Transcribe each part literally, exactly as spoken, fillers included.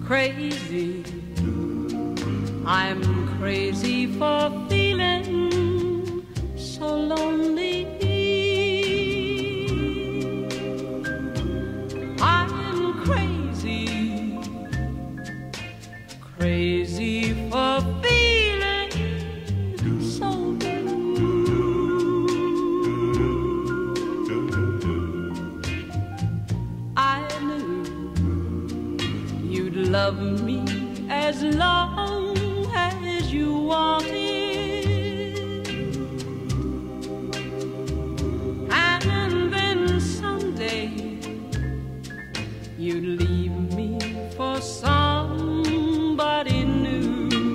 crazy. I'm crazy for feeling so lonely. I'm crazy, crazy for feeling so blue. I knew you'd love me as long as you wanted, and then someday you'd leave me for somebody new.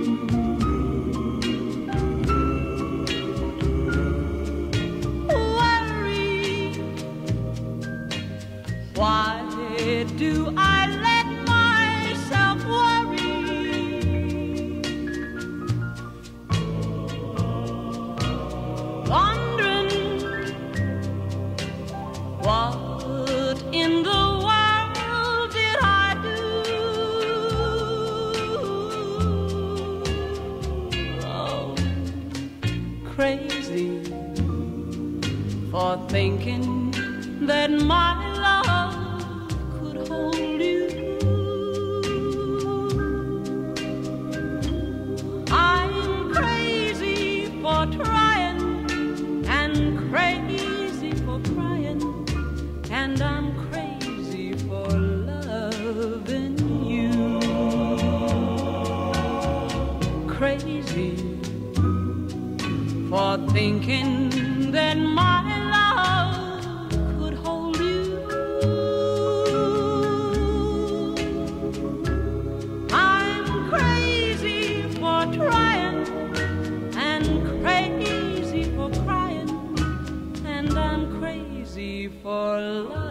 Worry, why do I let myself worry? Wondering what in the world did I do? Oh, crazy for thinking that my love could hold you. I'm crazy for trying and crazy for crying, and I'm crazy for loving you. Crazy for thinking that my love could hold you. I'm crazy for trying and crazy for crying, and I'm crazy for love.